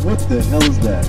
What the hell is that?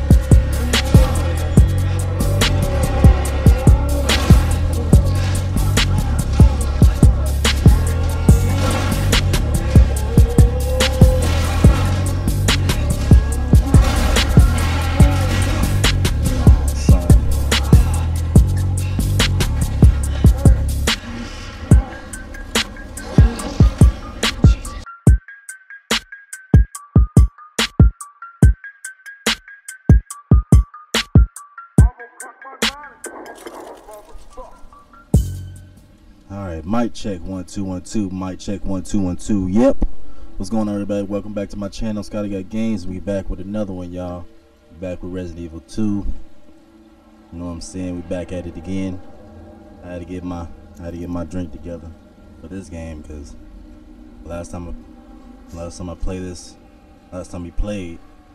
Alright, mic check 1 2 1 2. Mic check 1 2 1 2. Yep. What's going on, everybody? Welcome back to my channel, Scotty Got Games. We back with another one, y'all. Back with Resident Evil 2. You know what I'm saying? We back at it again. I had to get my drink together for this game because last time I played this, last time we played,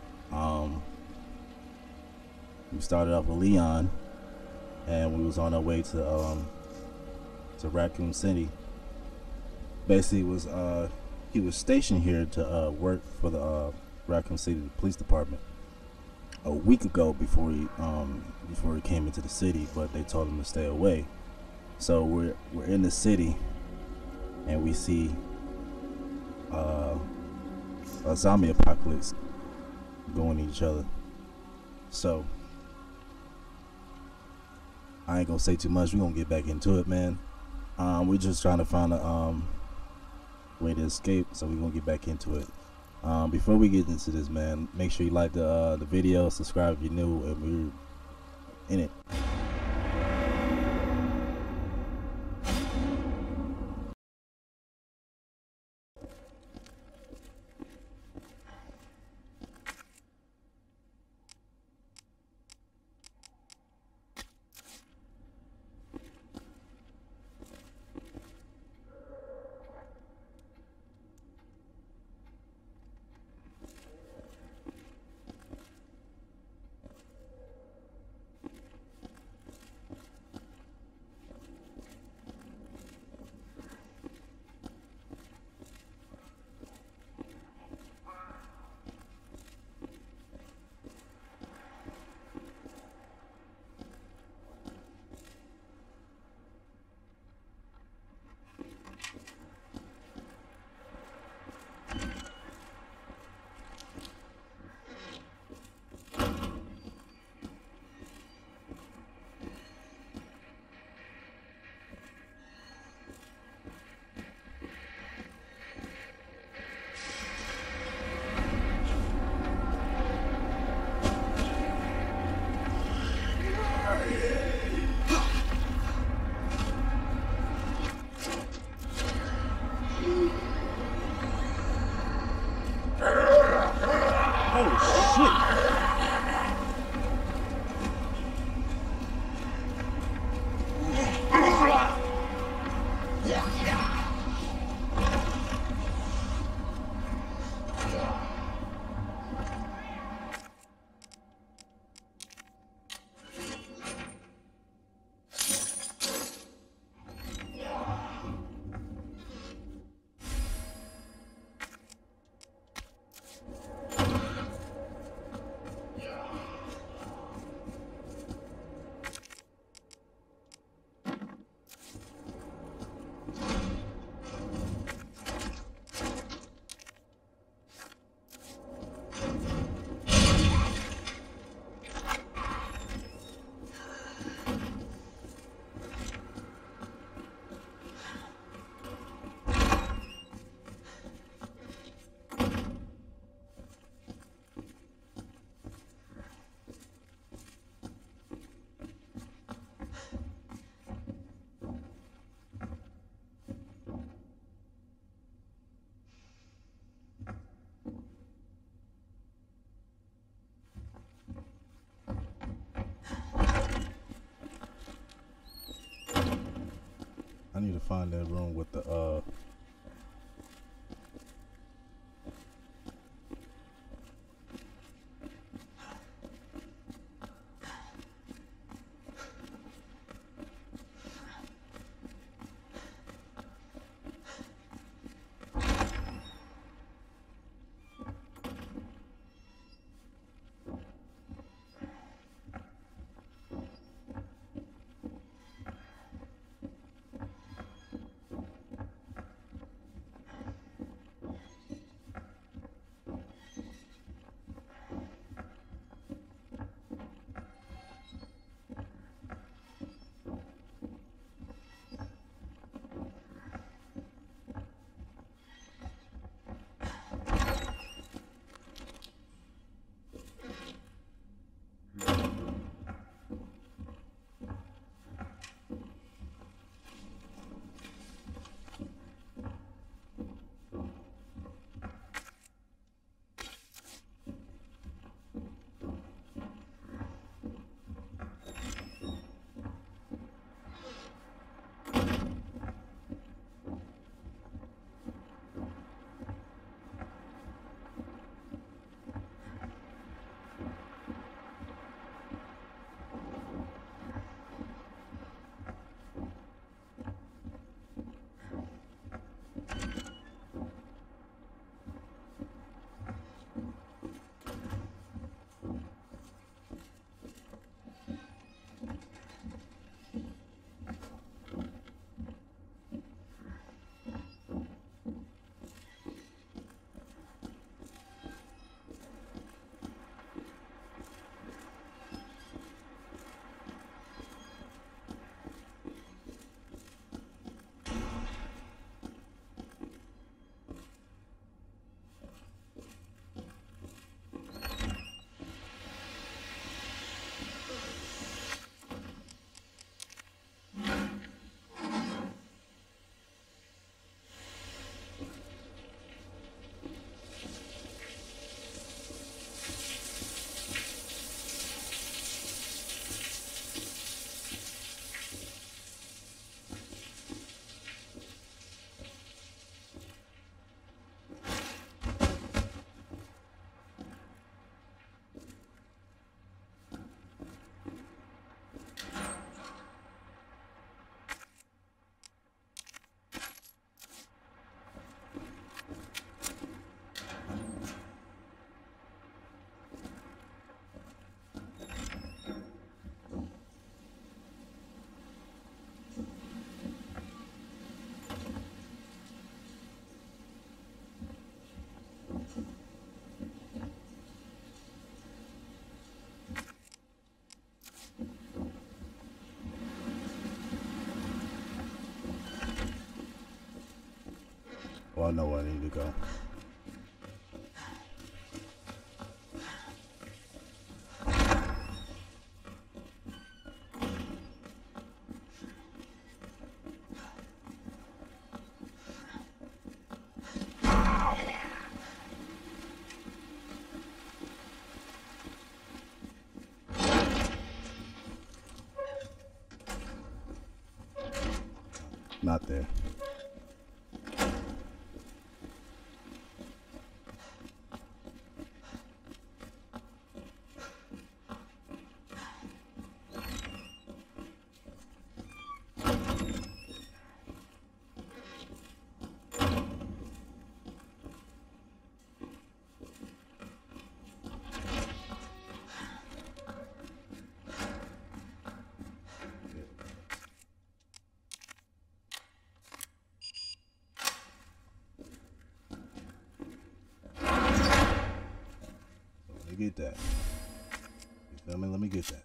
we started off with Leon, and we was on our way to Raccoon City. Basically, he was stationed here to work for the Raccoon City Police Department a week ago before he came into the city, but they told him to stay away. So we're in the city, and we see a zombie apocalypse going at each other. So I ain't gonna say too much. We're gonna get back into it, man. We're just trying to find a way to escape, so we're gonna get back into it. Before we get into this, man, make sure you like the video, subscribe if you're new, and we're in it. I need to find that room with the I know where I need to go. Not there. Get that. You feel me? Let me get that.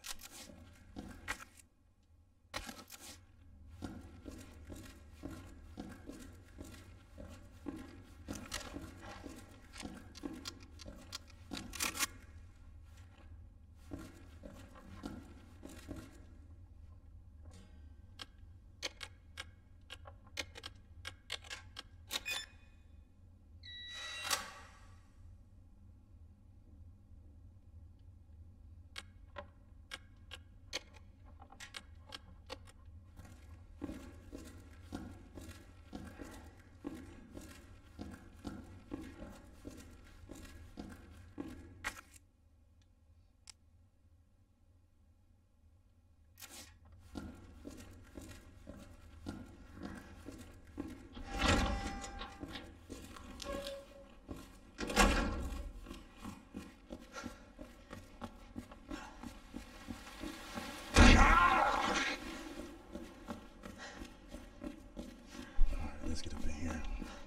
Let's get up in here.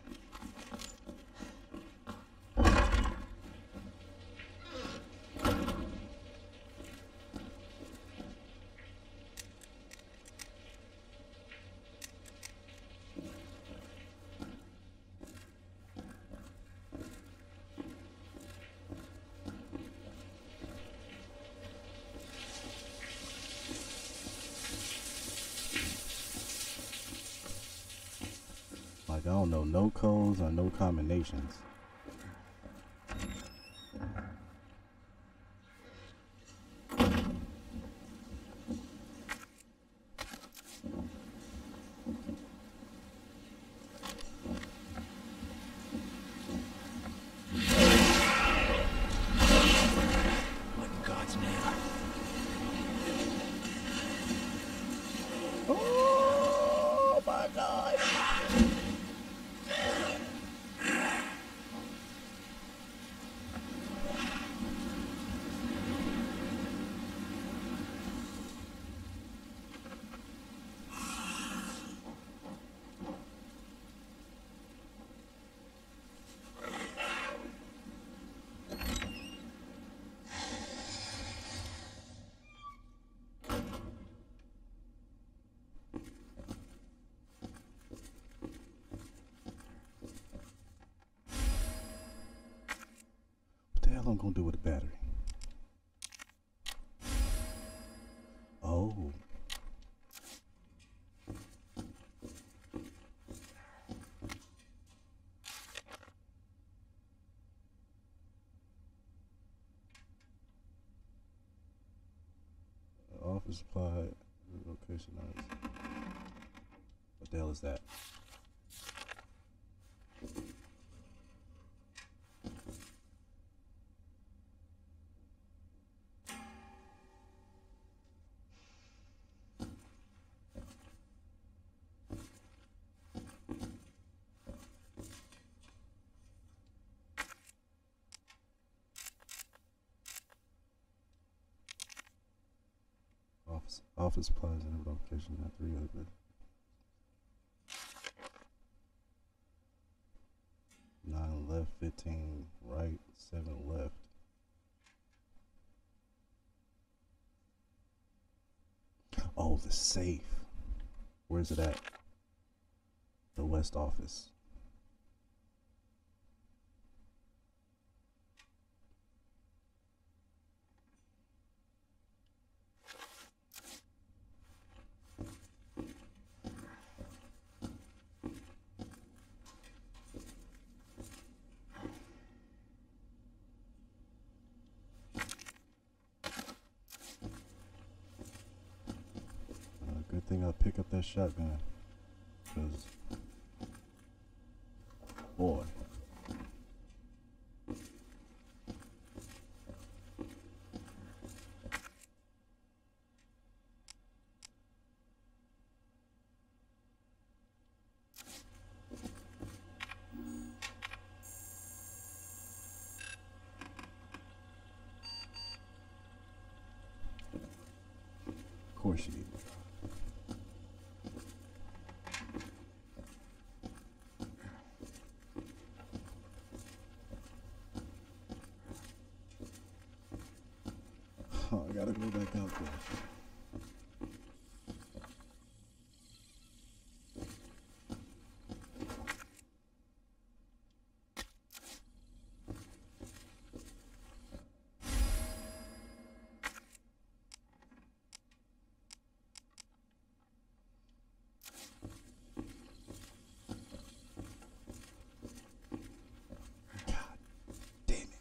Like, I don't know no codes or no combinations. What in God's name? Oh my God. What the hell I'm gonna do with the battery? Oh. Office supply location. What the hell is that? Office supplies and location at 3 other. 9 left, 15 right, 7 left. Oh, the safe. Where's it at? The West office. gotta pick up that shotgun. Cause, boy. Of course you did. Oh, I gotta go back out there. God damn it.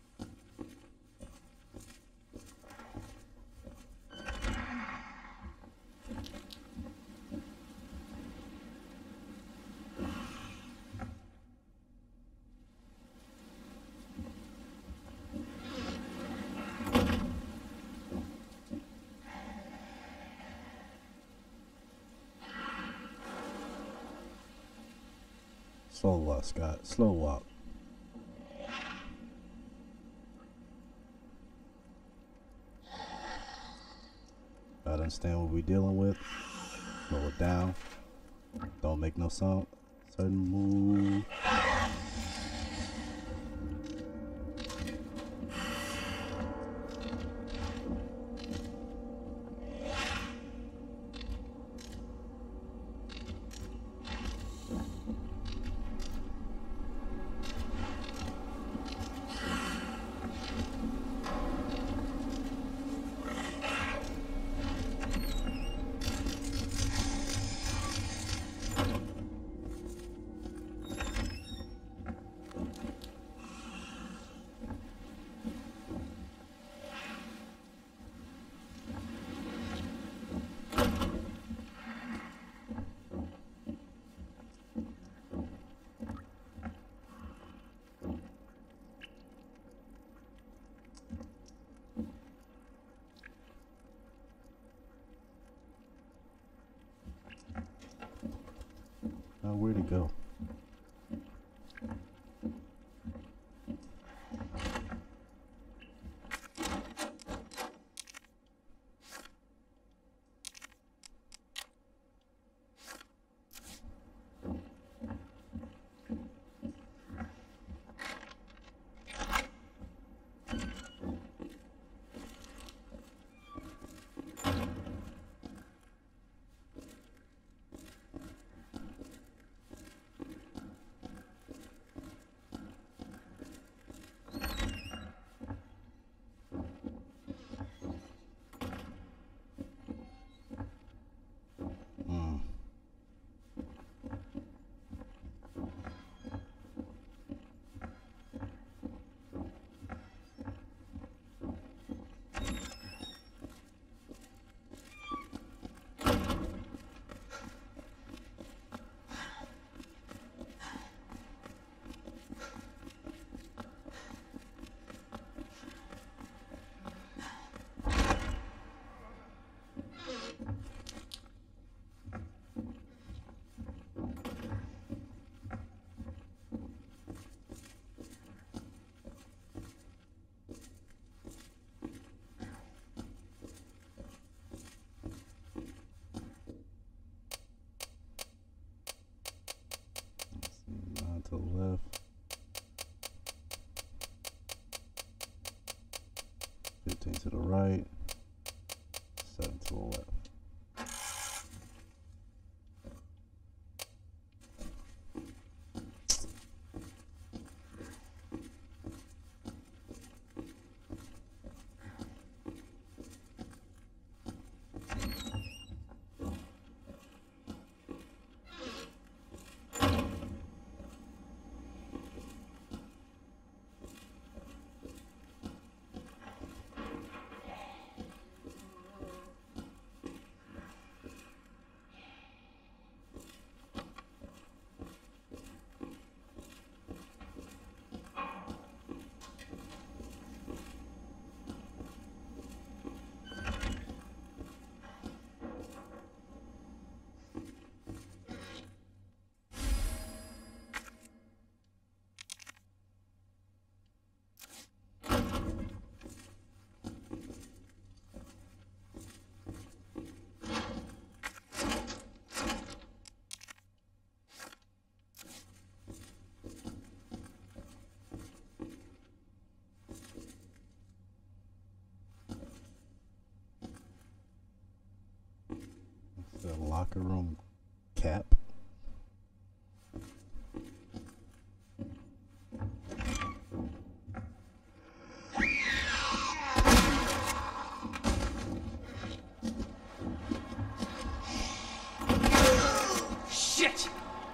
Slow walk, Scott. Slow walk. I understand what we're dealing with. Slow it down. Don't make no sound. Sudden move. Now where'd it go? To the left. 15 to the right. 7 to the left. locker room cap. Shit!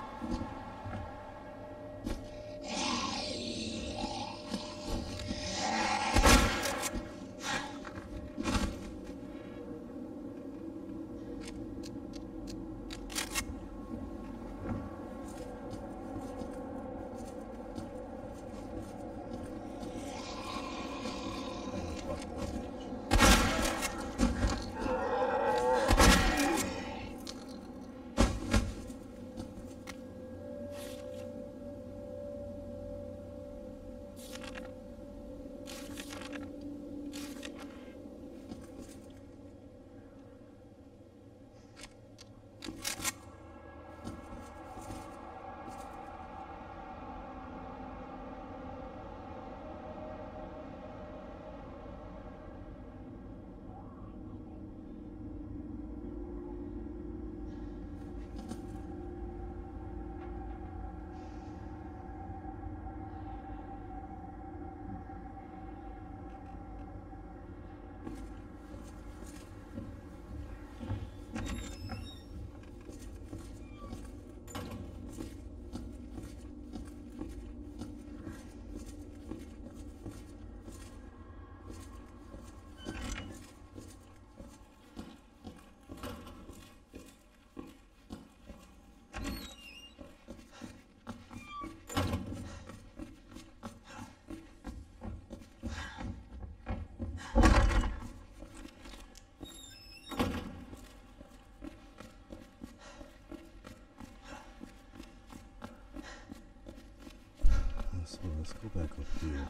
So let's go back up here.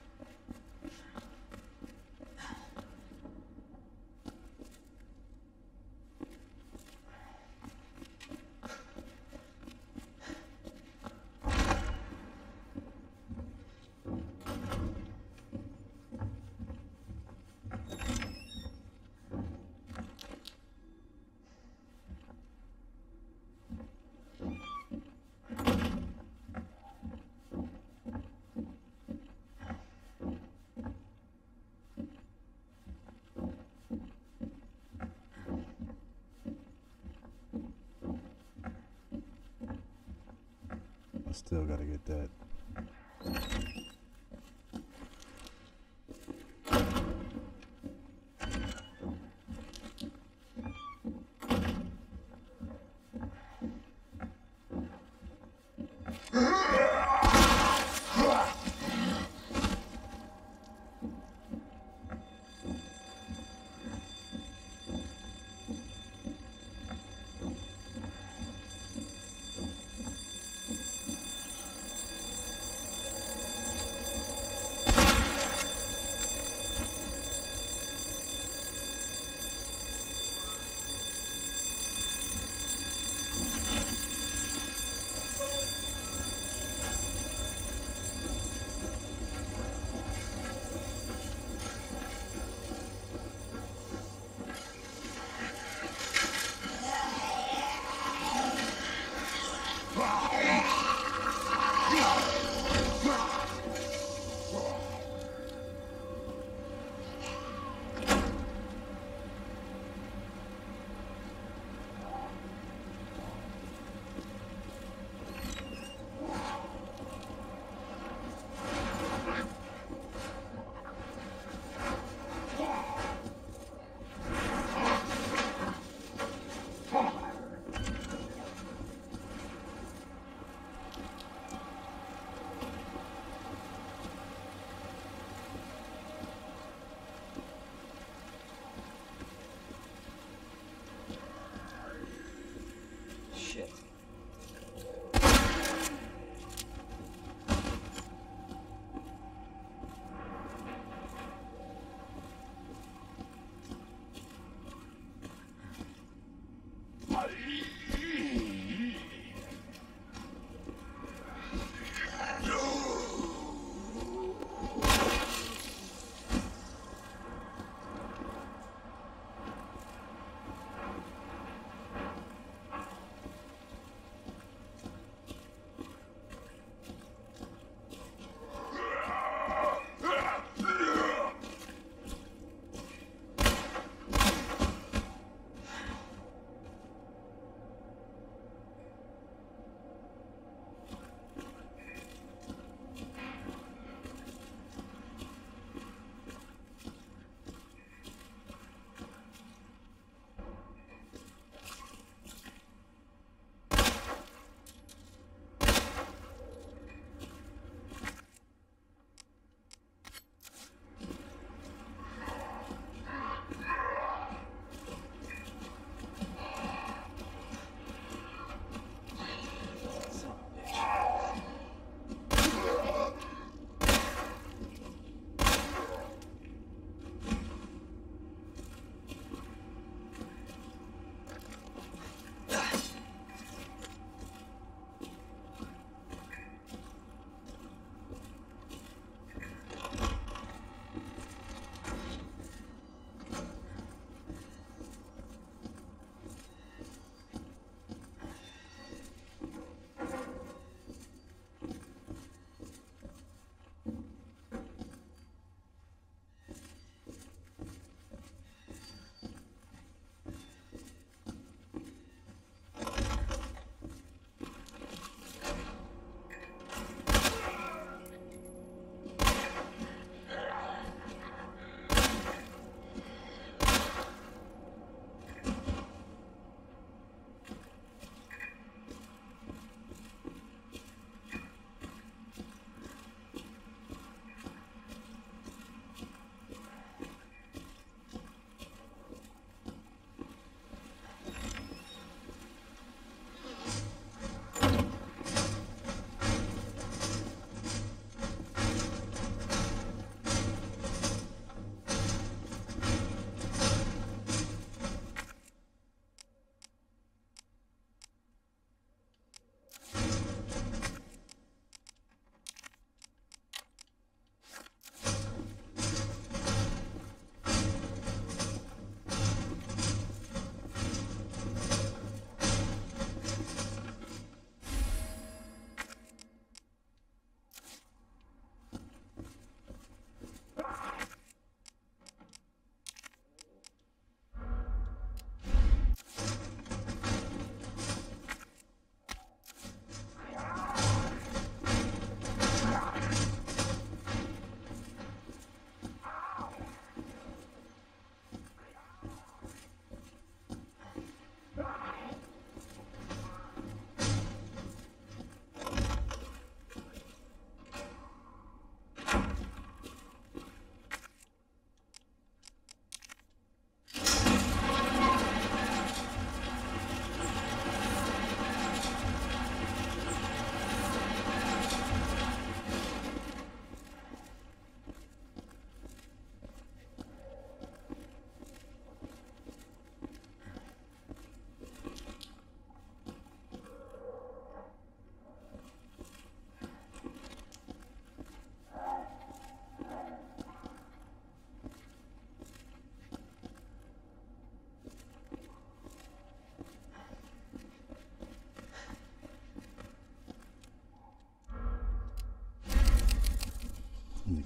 I still gotta get that.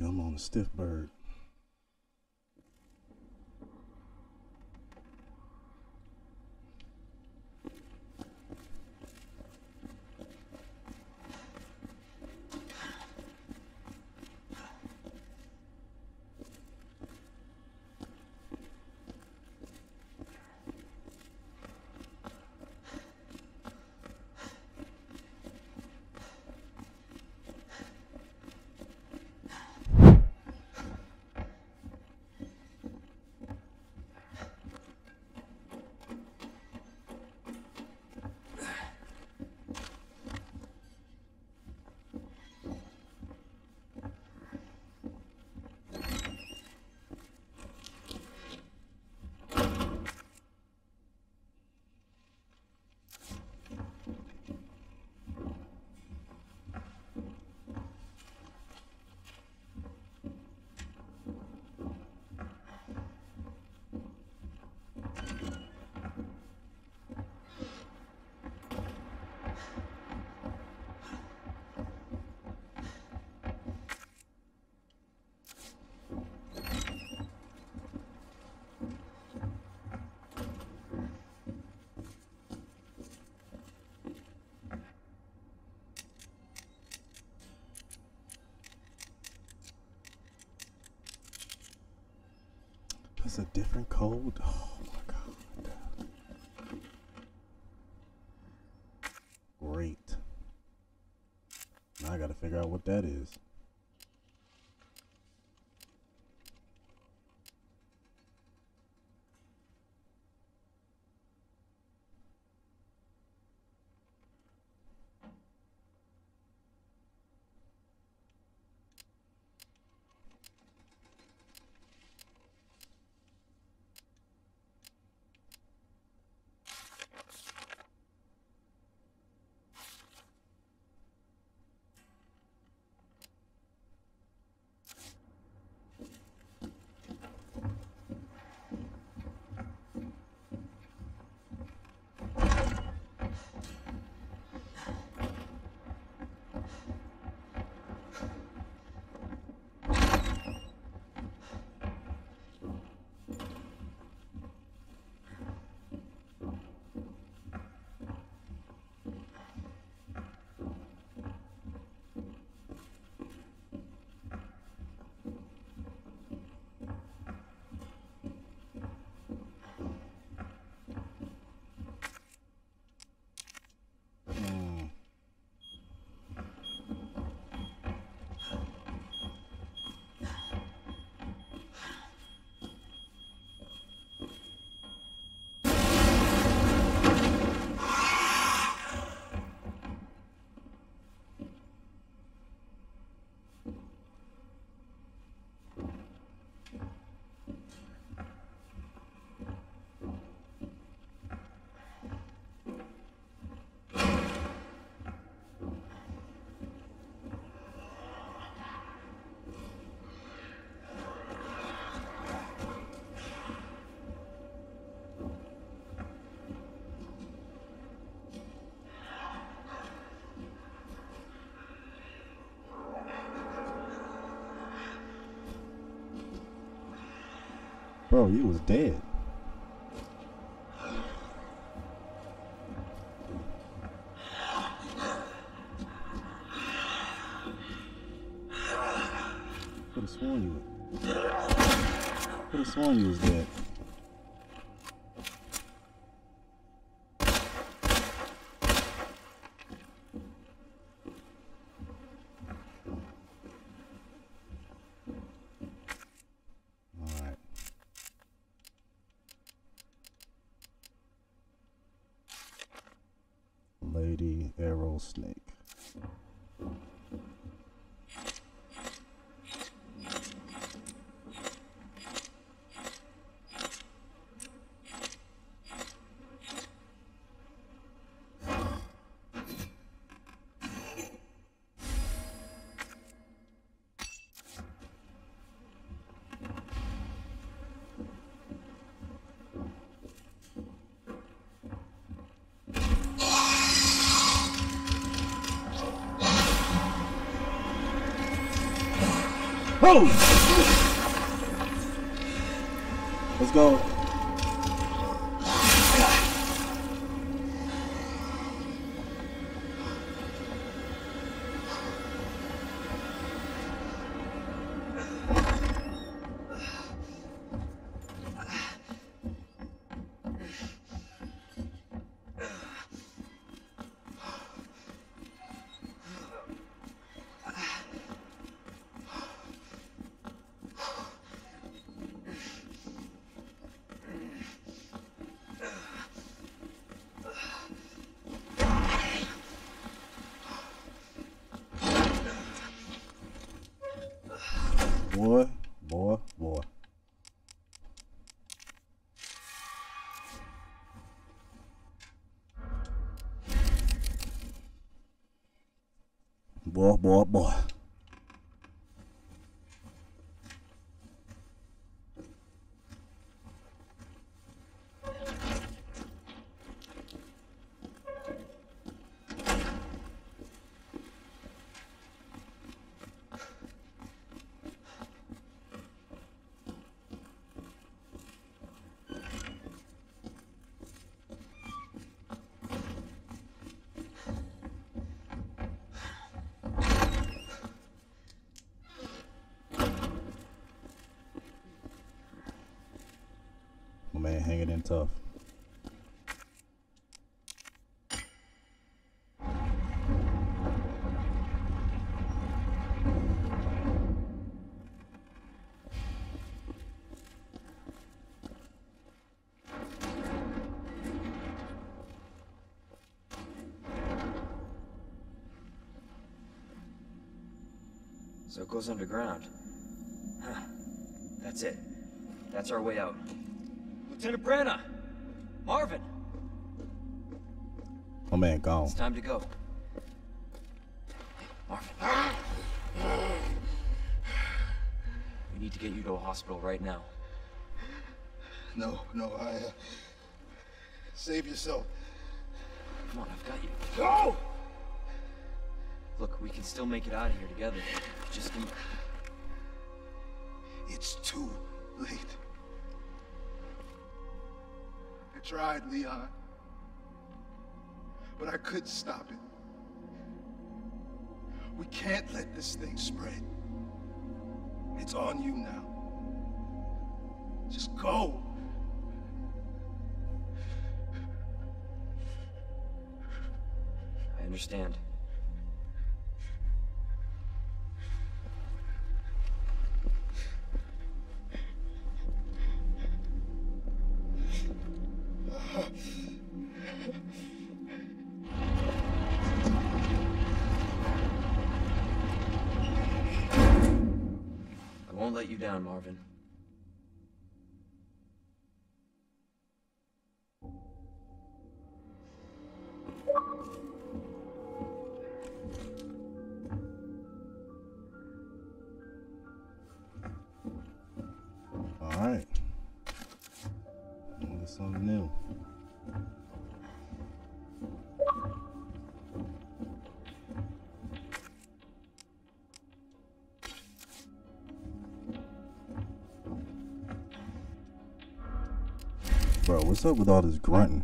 nigga, I'm on a stiff bird. It's a different code. Oh my god. Great. Now I gotta figure out what that is. Bro, you was dead. Could have sworn you was. Could have sworn you was dead. Lady Arrow Snake. Oh! Let's go. Boy. Boy. My man hanging in tough. So it goes underground. Huh. That's it. That's our way out. Lieutenant Branna! Marvin! My man gone. It's time to go. Marvin. We need to get you to a hospital right now. No, save yourself. Come on, I've got you. Go! Look, we can still make it out of here together. Just need... It's too late. I tried, Leon. But I couldn't stop it. We can't let this thing spread. It's on you now. Just go. I understand. I won't let you down, Marvin. Alright. Get something new. Bro, what's up with all this grunting?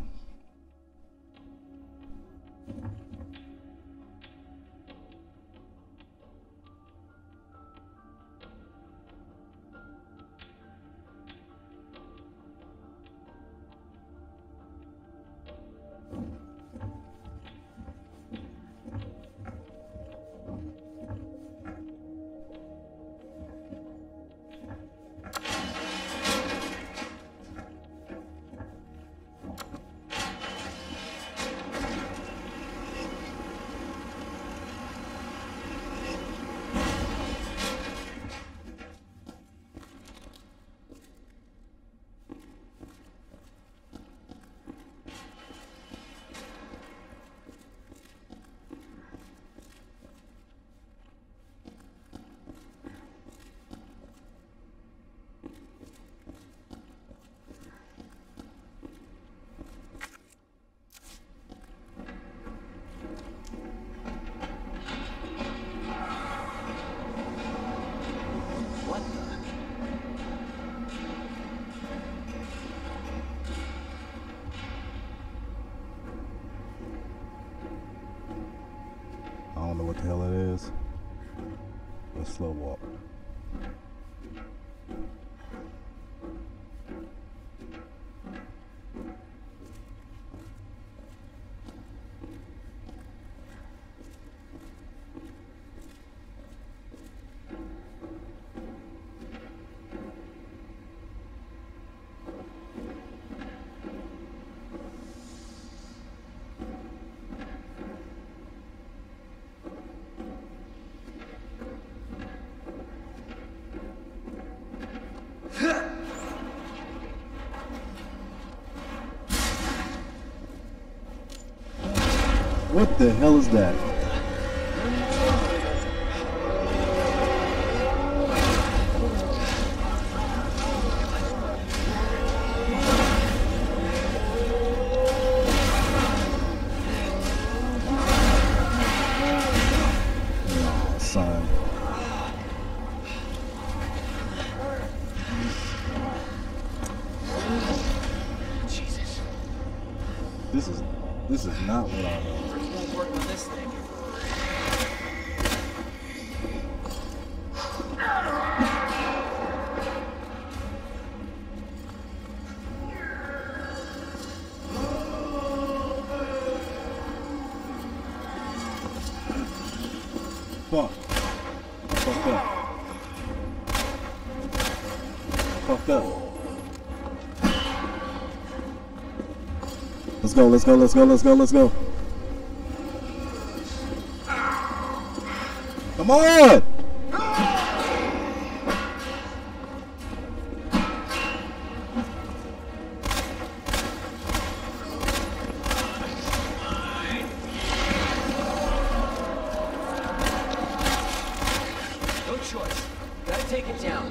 out. What the hell is that? Oh, son. Jesus. This is not what I know. Won't work on this thing. Fuck. Fucked up. Fucked up. Let's go, let's go, let's go, let's go, let's go. Come on! No choice. Gotta take it down.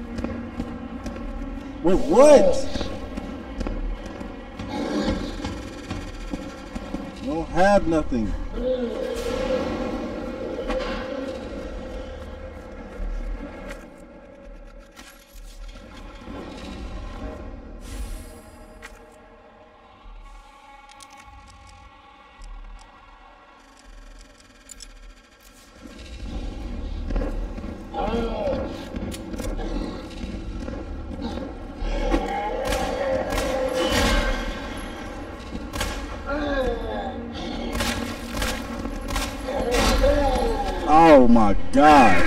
With what? You don't have nothing. Oh my God.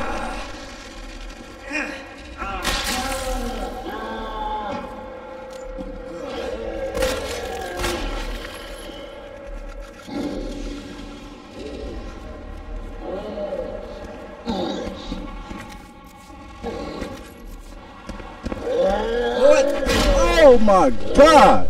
What? Oh my God.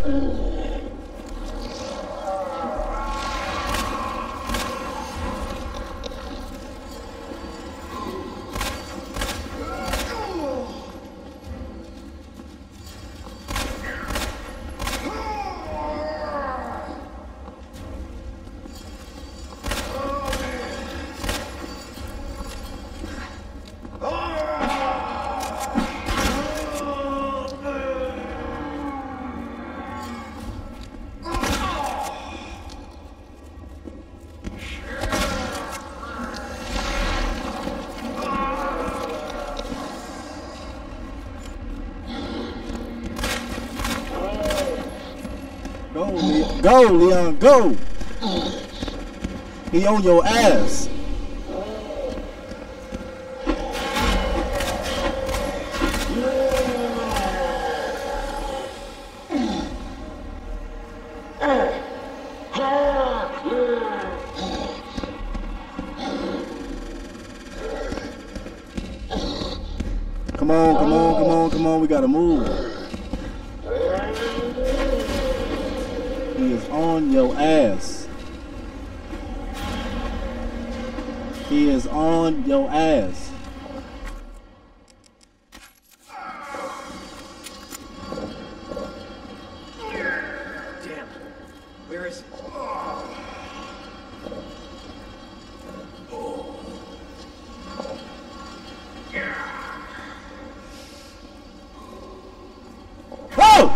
Go, Leon, go! He on your ass. Come on, come on, come on, come on, we gotta move. He is on your ass. He is on your ass. Damn. Where is it? Whoa!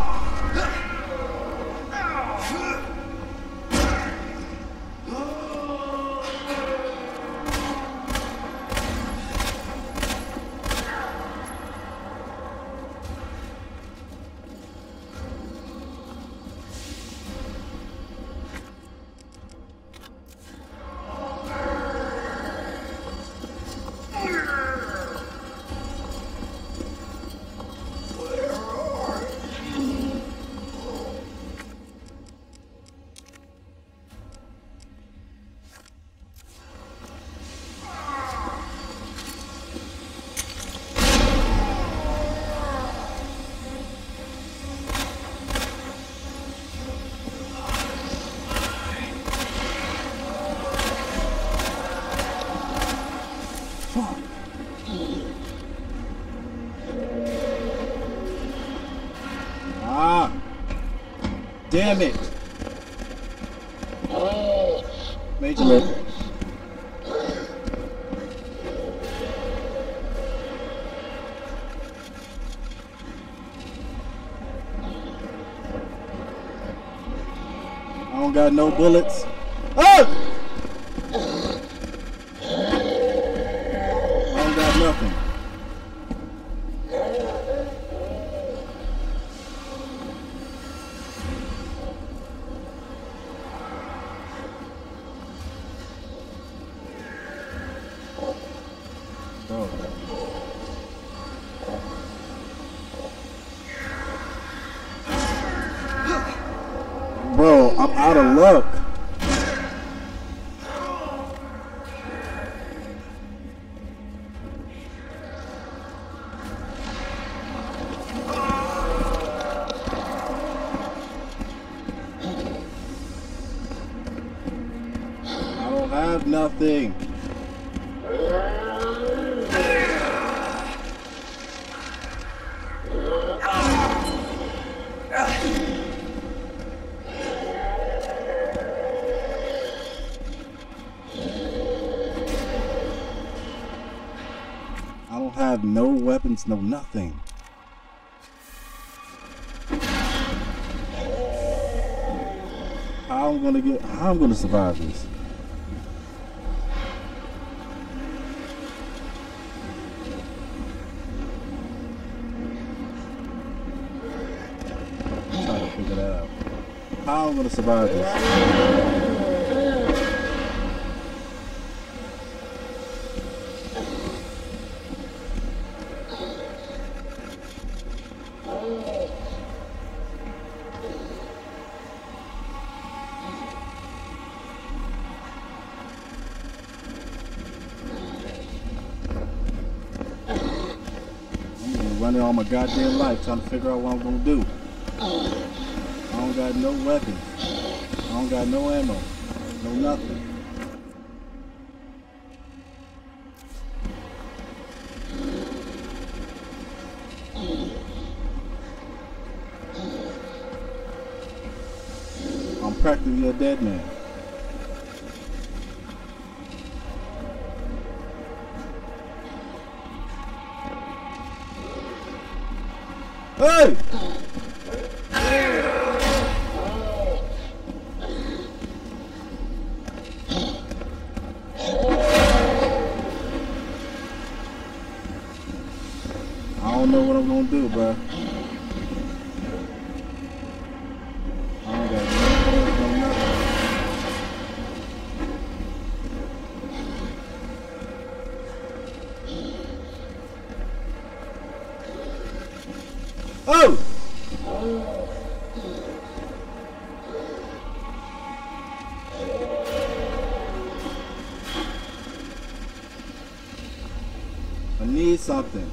Damn it! Major League. I don't got no bullets. Oh! I don't got nothing. Bro, I'm out of luck. I don't have nothing. I don't have no weapons, no nothing. How I'm gonna survive this? I'm trying to figure that out. How I'm gonna survive this? Running all my goddamn life trying to figure out what I'm gonna do. I don't got no weapons. I don't got no ammo. No nothing. I'm practically a dead man. Hey! I don't know what I'm gonna do, bro. I don't got nothing. Oh! I need something.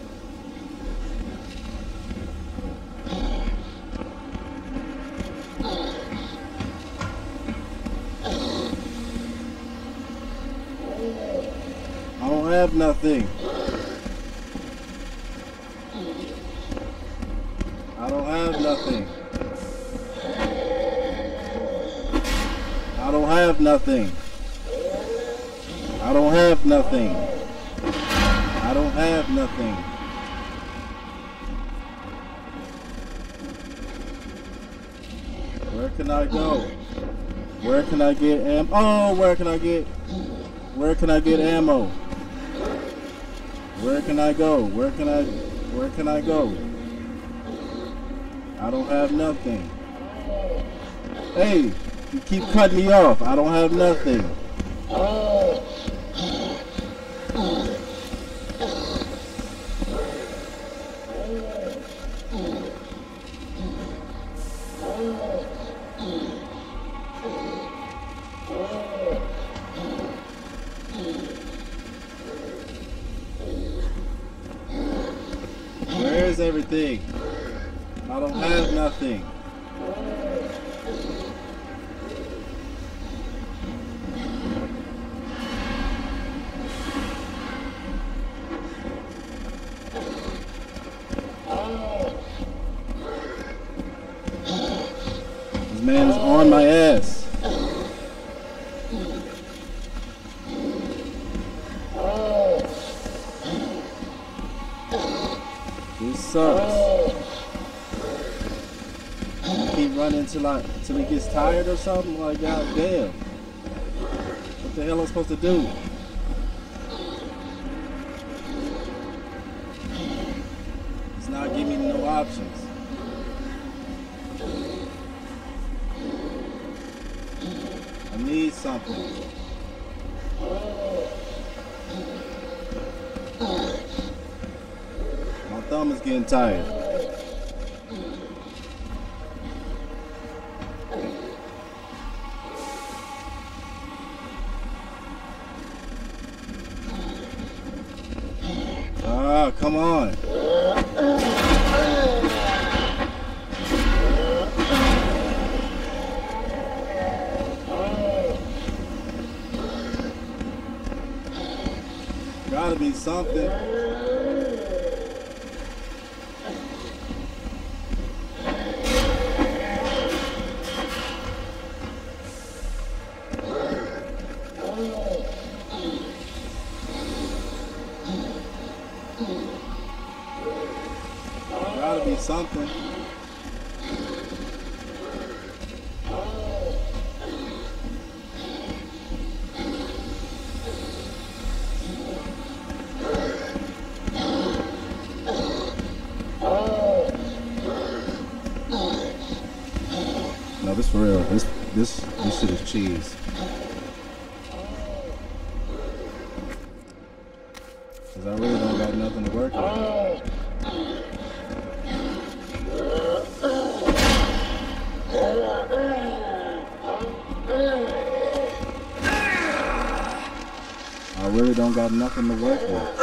I don't have nothing. I don't have nothing. I don't have nothing. I don't have nothing. I don't have nothing. Where can I go? Where can I get ammo? Oh, where can I get ammo? Where can I go? Where can I go? I don't have nothing. Hey, you keep cutting me off. I don't have nothing. Where's everything? I don't have nothing. Man is on my ass. This sucks. Keep running till he gets tired or something. Like, god damn. What the hell am I supposed to do? It's not giving me no options. I need something. My thumb is getting tired. Ah, come on. Gotta be something. Gotta be something. No, this for real. This shit is cheese. Cause I really don't got nothing to work with. I really don't got nothing to work with.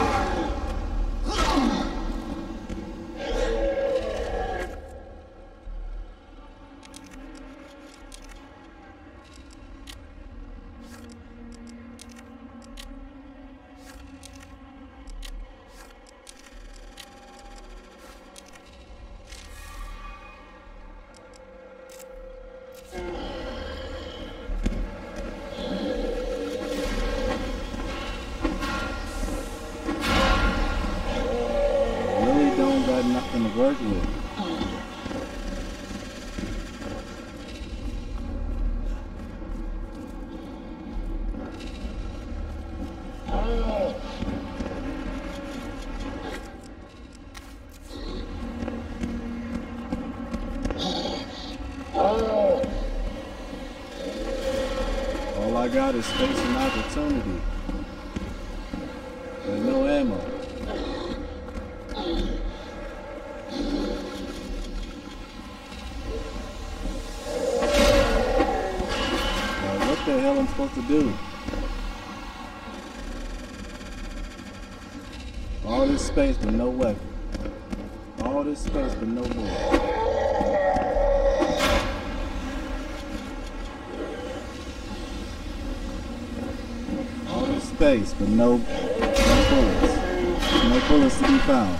Got nothing to work with. All I got is space and opportunity. There's no ammo. What the hell I'm supposed to do? All this space but no weapon. All this space but no bullet. All this space but no bullets. No bullets to be found.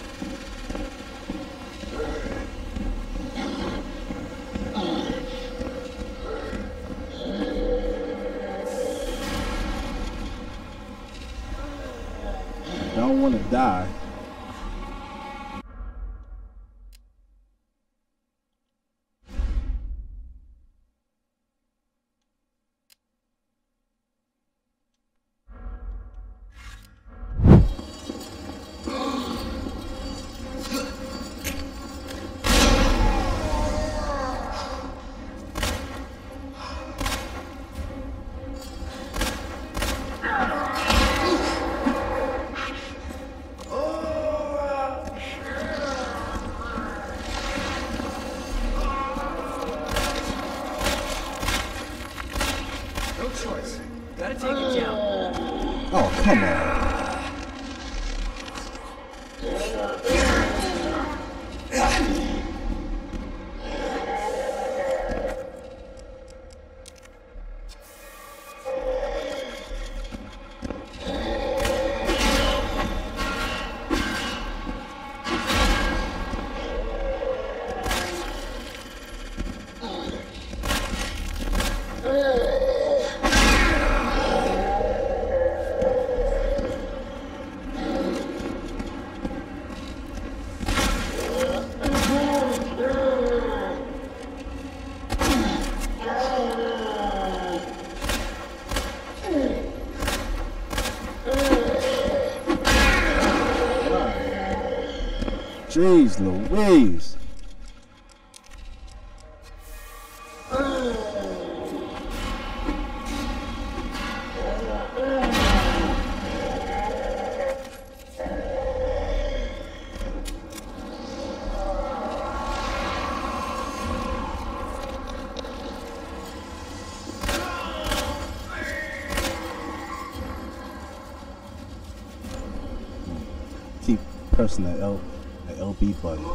Don't want to die. Gotta take it down. Oh, come on. Jeez Louise. Keep pressing the LB button.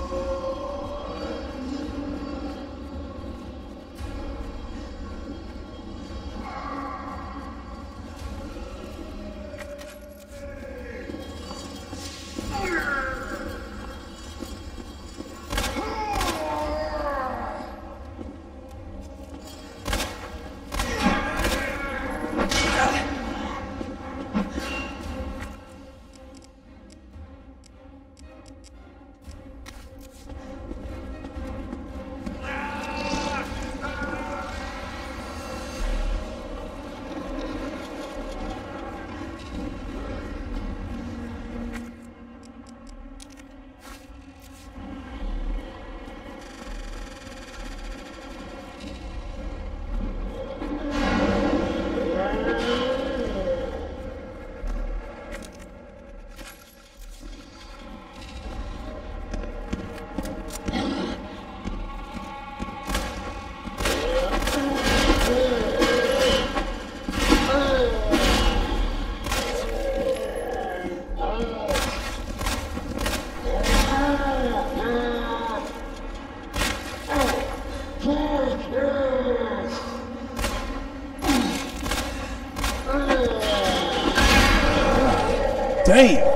Damn!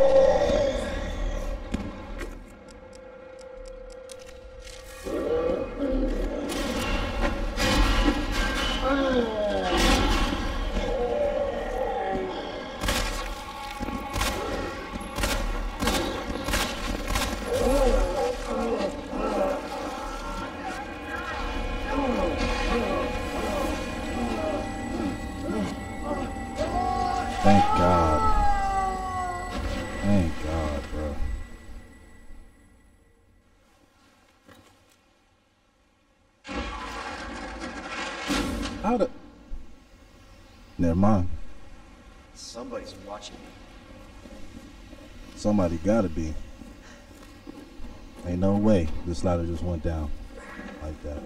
Thank God. Thank God, bro. How the... Never mind. Somebody's watching me. Somebody gotta be. Ain't no way this ladder just went down like that.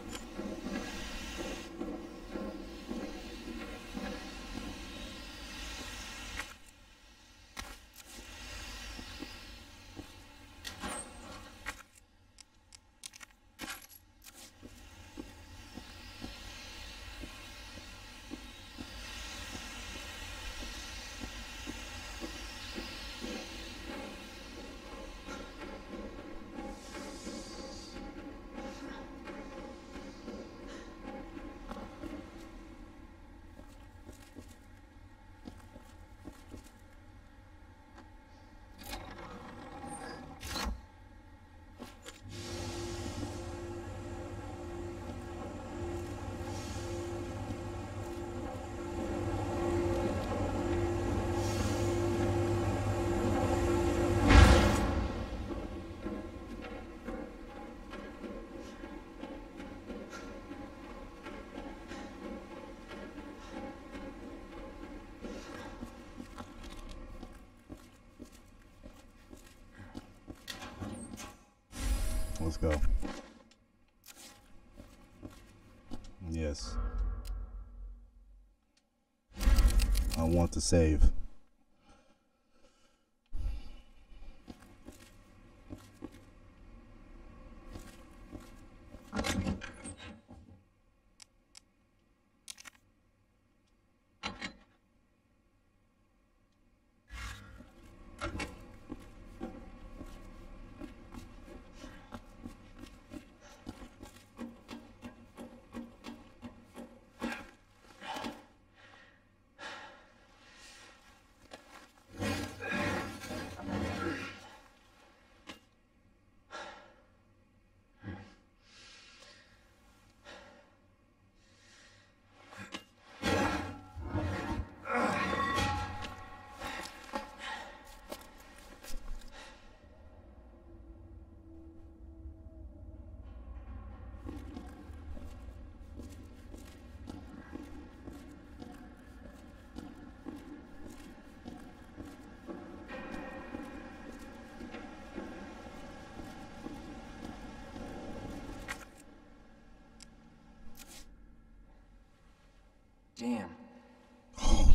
Let's go. Yes. I want to save.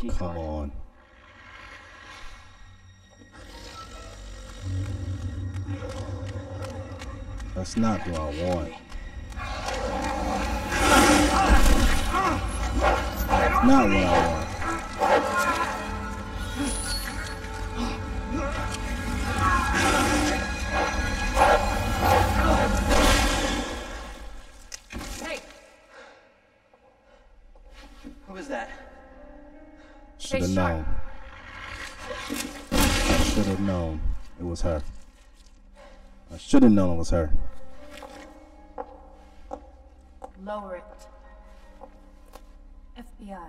key come card. on. That's not what I want. That's not what I want. Hey! Who was that? Should have Stay sharp. known. I should have known it was her. I should have known it was her. Lower it. FBI.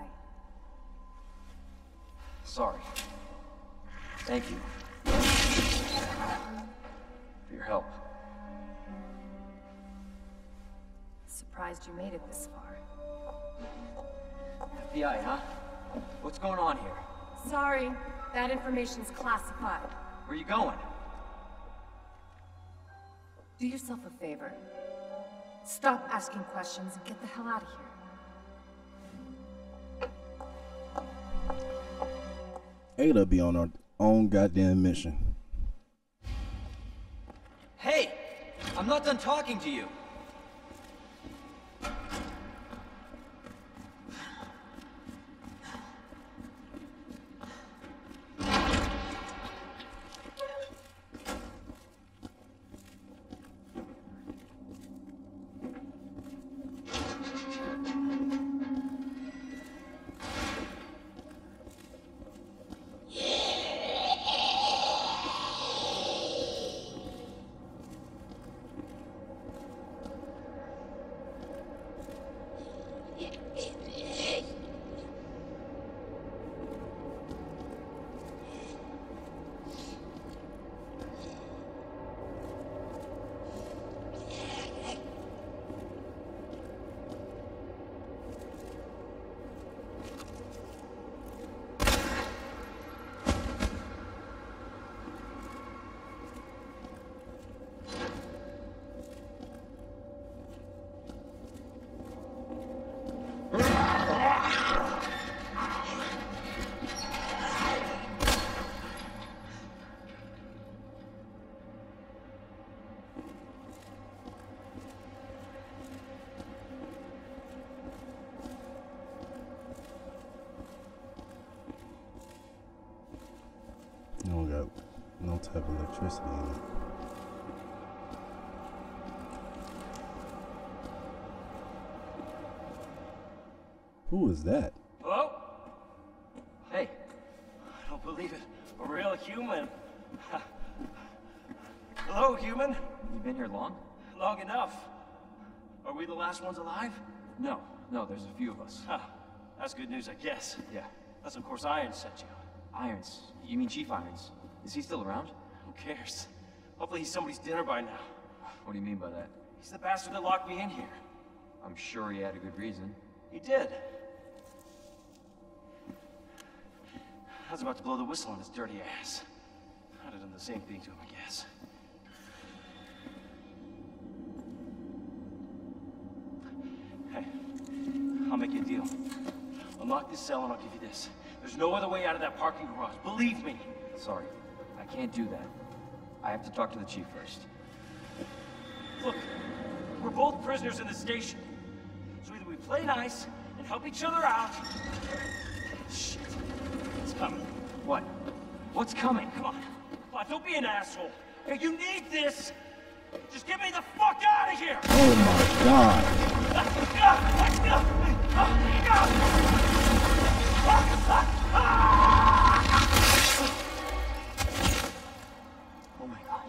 Sorry. Thank you. For your help. Surprised you made it this far. FBI, huh? What's going on here? Sorry, that information's classified. Where you going? Do yourself a favor. Stop asking questions and get the hell out of here. Ada be on her own goddamn mission. Hey! I'm not done talking to you! You don't got no type of electricity in it. Who is that? Hello? Hey. I don't believe it. A real human. Hello, human. You been here long? Long enough. Are we the last ones alive? No, there's a few of us. Huh. That's good news, I guess. Yeah. That's of course Irons sent you. Irons? You mean Chief Irons? Is he still around? Who cares? Hopefully he's somebody's dinner by now. What do you mean by that? He's the bastard that locked me in here. I'm sure he had a good reason. He did. I was about to blow the whistle on his dirty ass. I'd have done the same thing to him, I guess. Hey, I'll make you a deal. Unlock this cell and I'll give you this. There's no other way out of that parking garage. Believe me. Sorry, I can't do that. I have to talk to the chief first. Look, we're both prisoners in the station. So either we play nice and help each other out. Shit. It's coming. What? What's coming? Come on. Come on, don't be an asshole. Hey, you need this. Just get me the fuck out of here. Oh my god. Oh my god.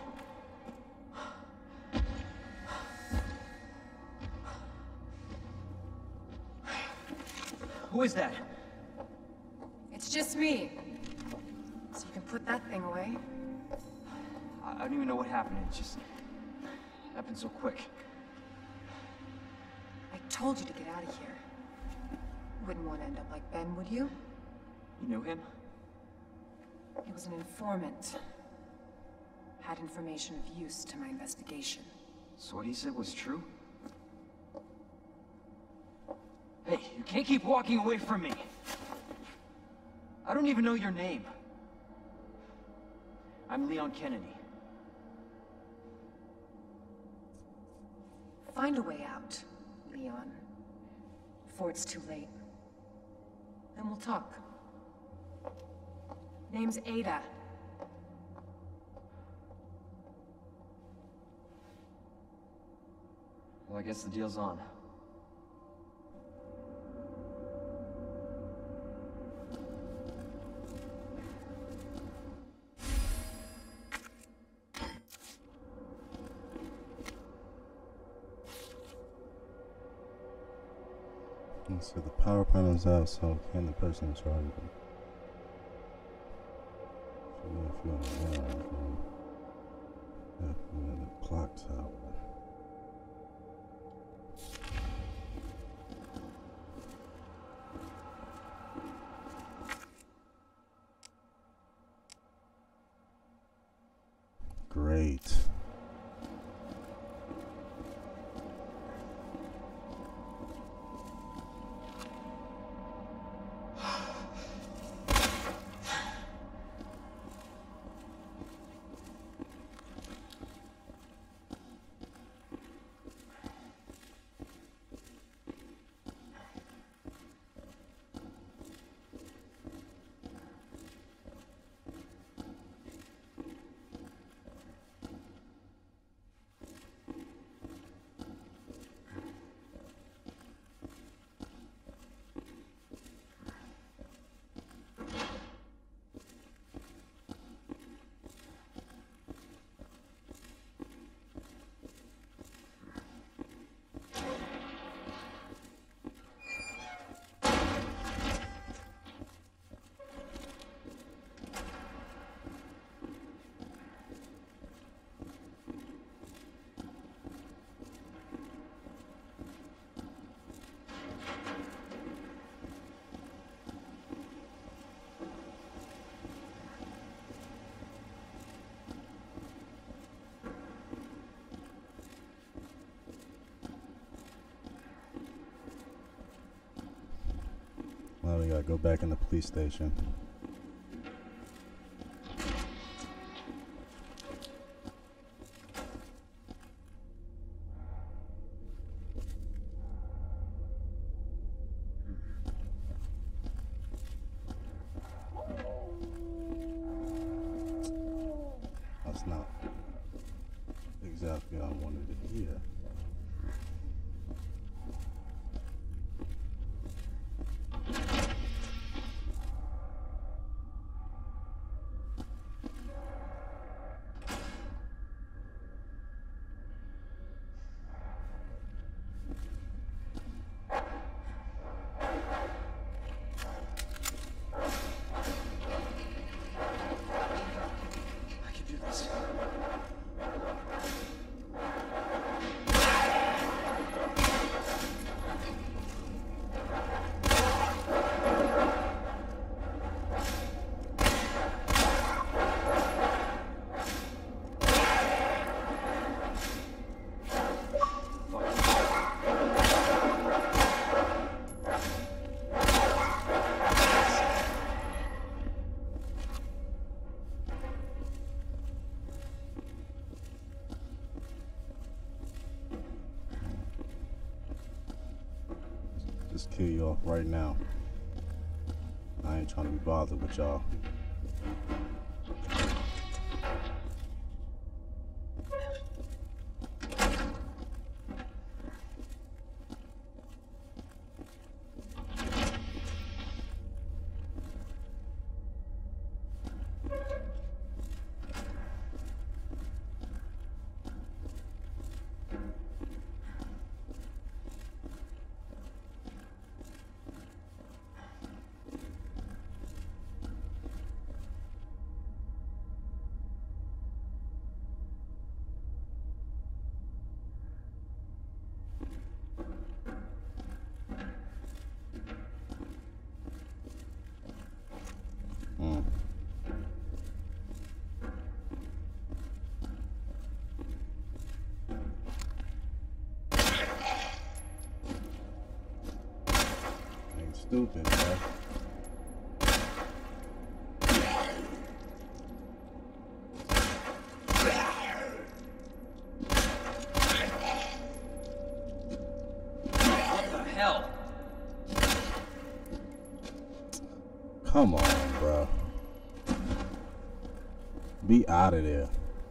Who is that? It's just me. So you can put that thing away. I don't even know what happened. It just happened so quick. I told you to get out of here. Wouldn't want to end up like Ben, would you? You knew him? He was an informant. Had information of use to my investigation. So what he said was true? Hey, you can't keep walking away from me. I don't even know your name. I'm Leon Kennedy. Find a way out, Leon. Before it's too late. Then we'll talk. Name's Ada. Well, I guess the deal's on. So the power panel's out, so can the person in charge of it? So if you're on the clock tower. Great. Now we gotta go back in the police station. That's not exactly what I wanted to hear. Just kill you off right now. I ain't trying to be bothered with y'all. Stupid, bro. hell? Come on, bro. Be out of there.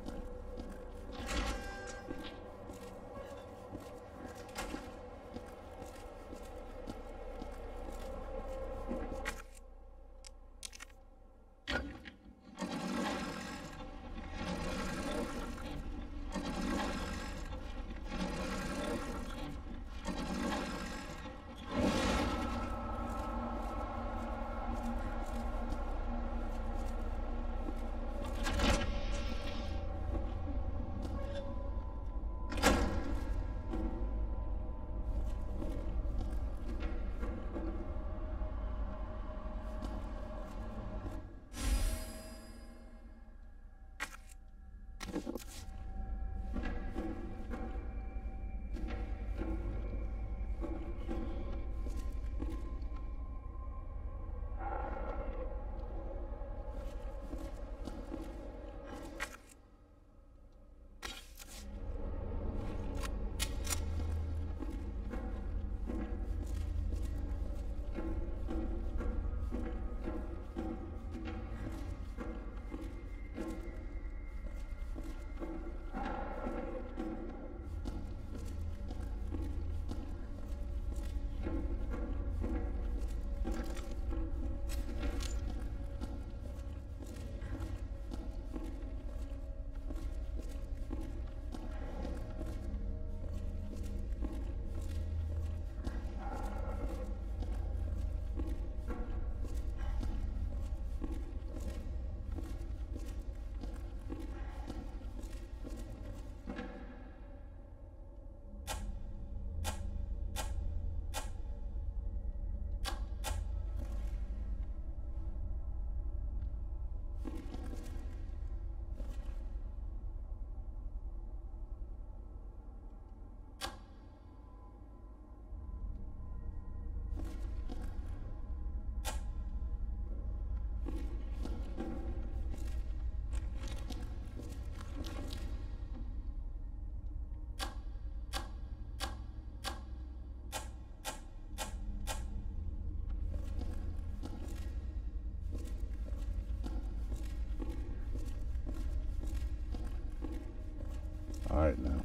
All right now.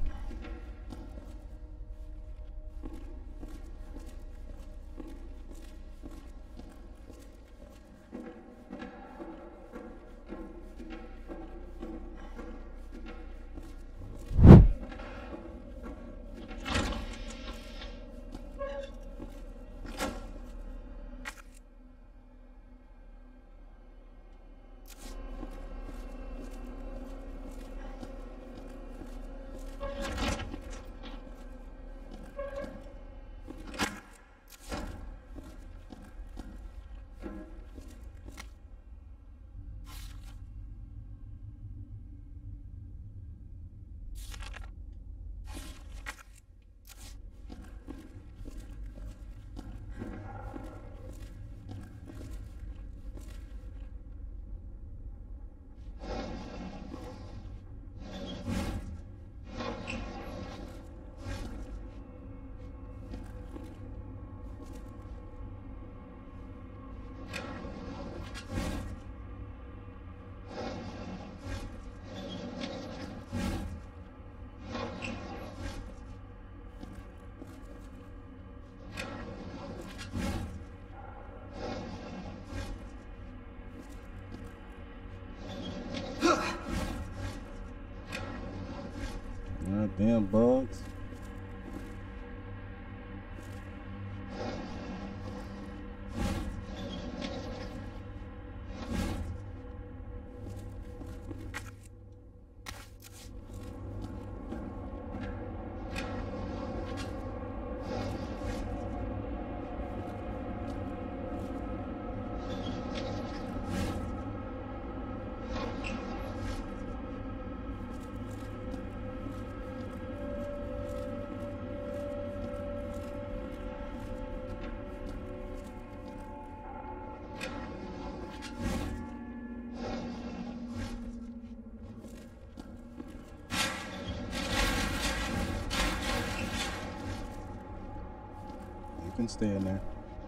Damn bugs. can stay in there.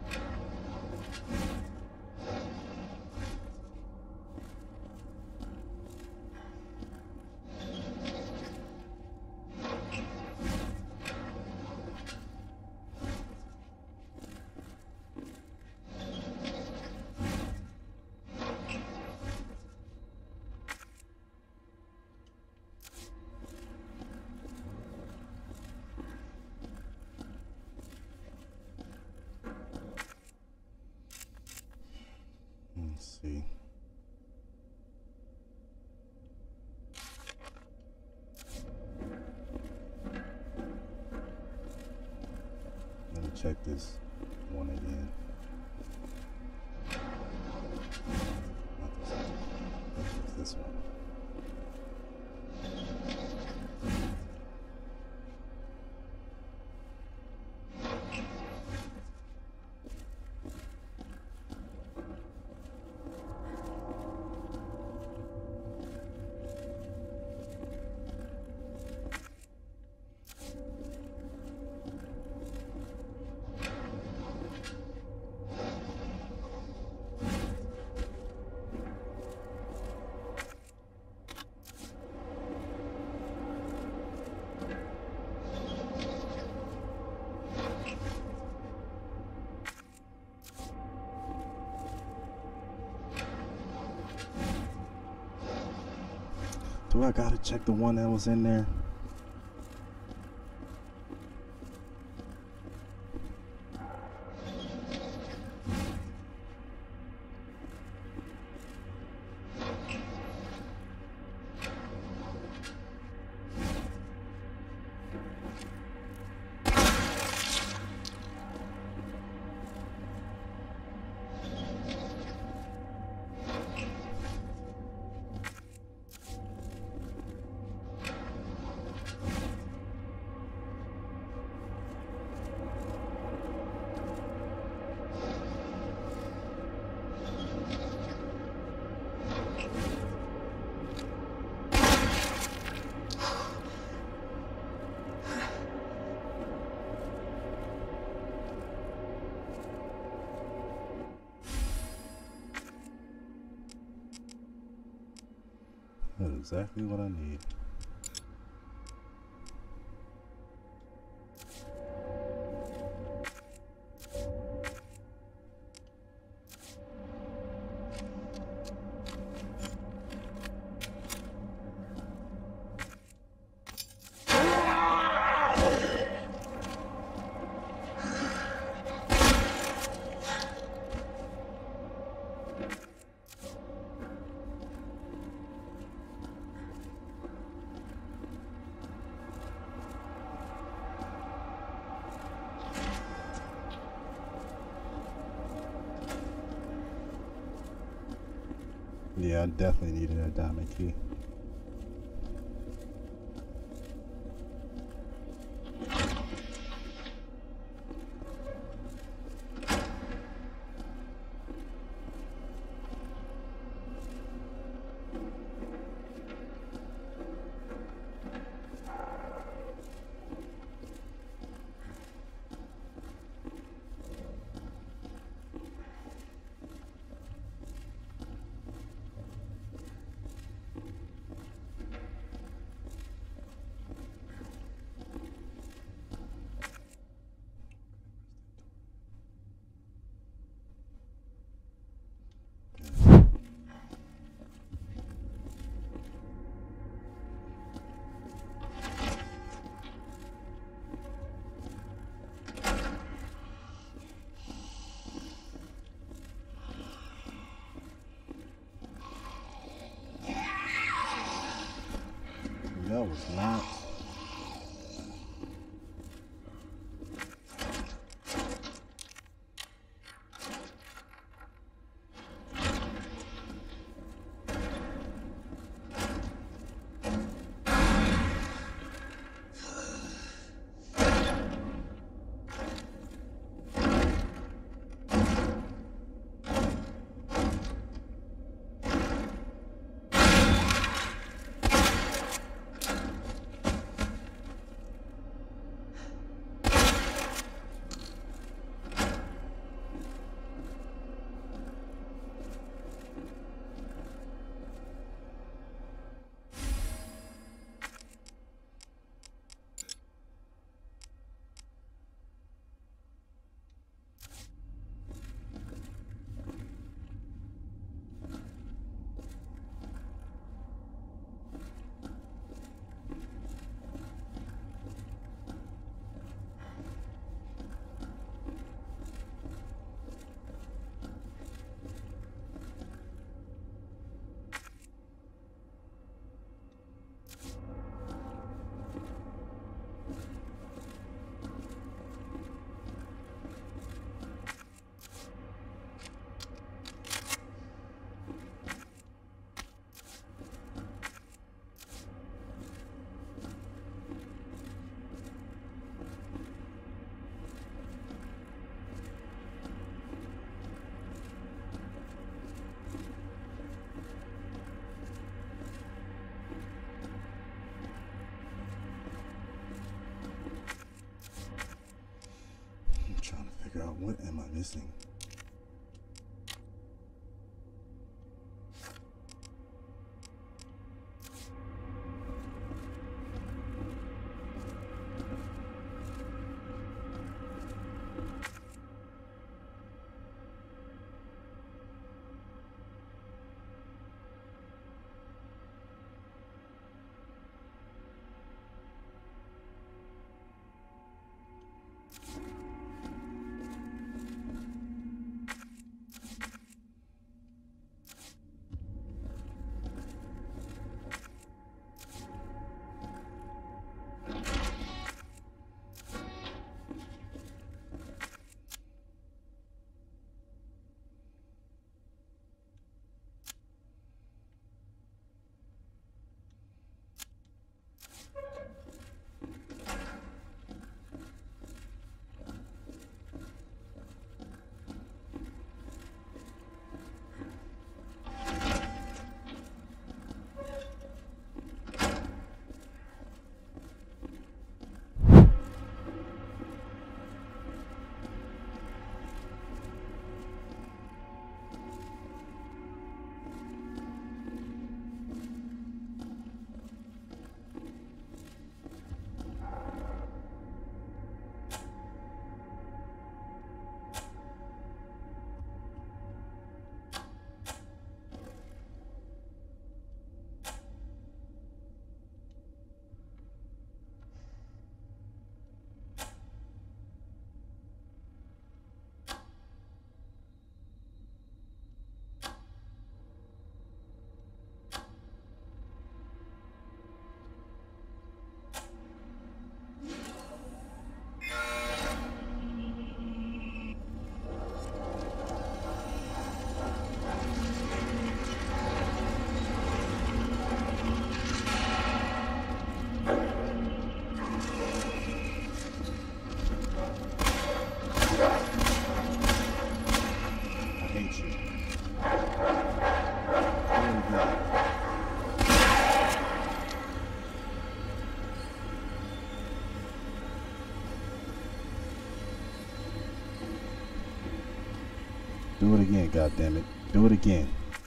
Let's see. Let me check this one again. Not this one. It's this one. Do I gotta check the one that was in there? That's exactly what I need. Yeah, I definitely needed that diamond key. That was not. figure out what am I missing. Do it again, goddammit. Do it again.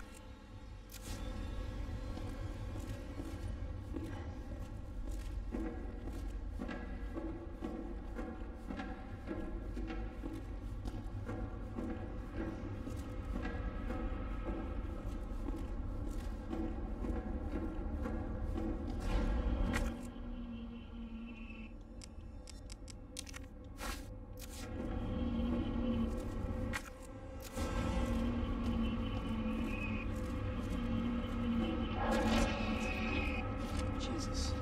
Jesus.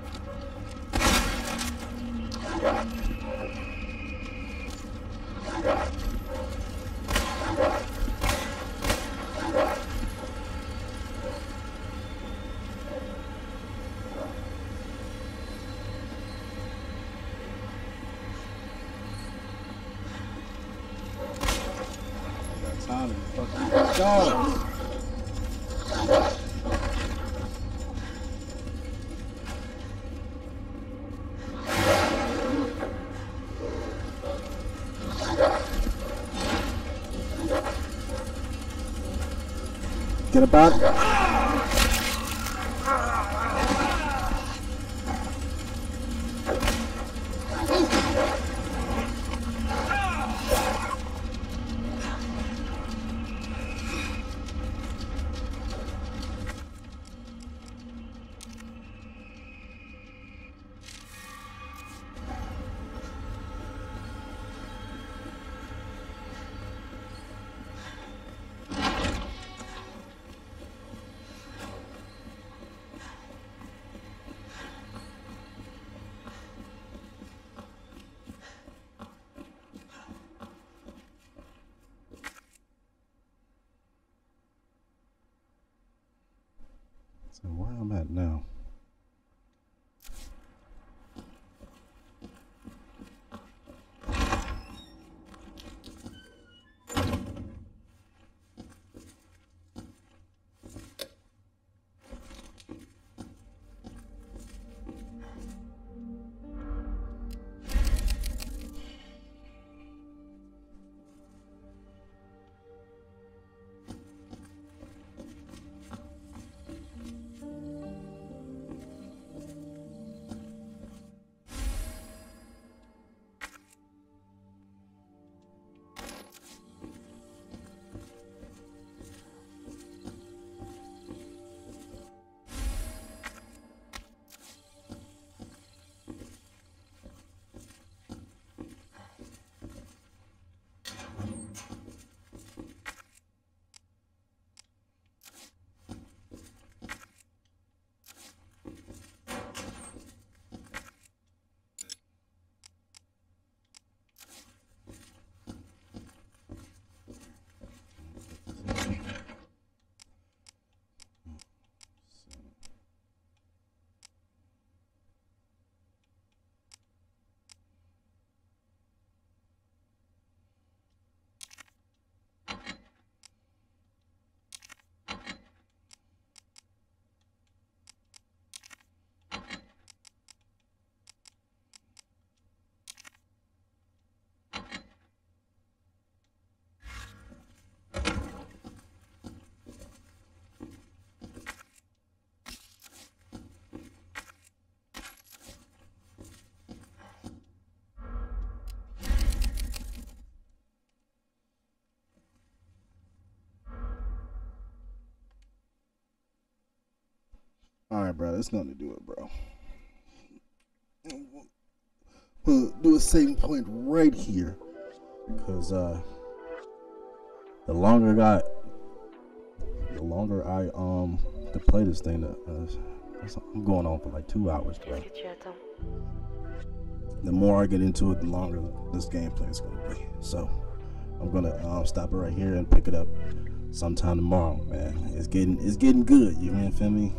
Time to fucking go. Get about. So where I'm at now? Alright, bro, that's gonna do it, bro. We'll do a saving point right here. Because the longer I to play this thing, I'm going on for like 2 hours, bro. The more I get into it, the longer this gameplay is gonna be. So I'm gonna stop it right here and pick it up sometime tomorrow, man. It's getting good. You feel me?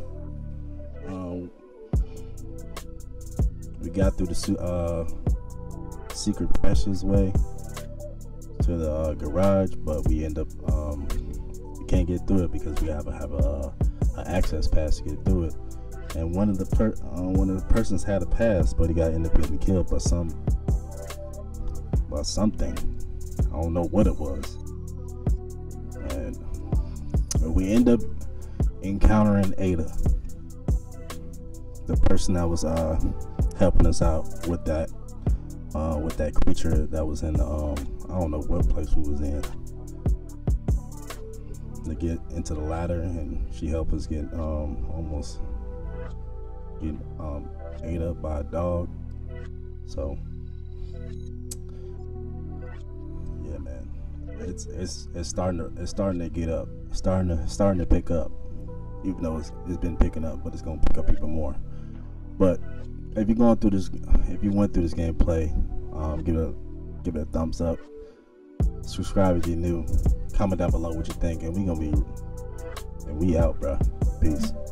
We got through the secret passageway to the garage, but we end up we can't get through it because we have a access pass to get through it. And one of the persons had a pass, but he ended up getting killed by something. I don't know what it was. And we end up encountering Ada, the person that was helping us out with that creature that was in I don't know what place we was in, to get into the ladder, and she helped us get almost get ate up by a dog. So yeah, man, it's starting to get up, starting to pick up, even though it's been picking up, but it's gonna pick up even more. But if you went through this gameplay, give it a thumbs up, subscribe if you're new, comment down below what you think, and we out, bro. Peace.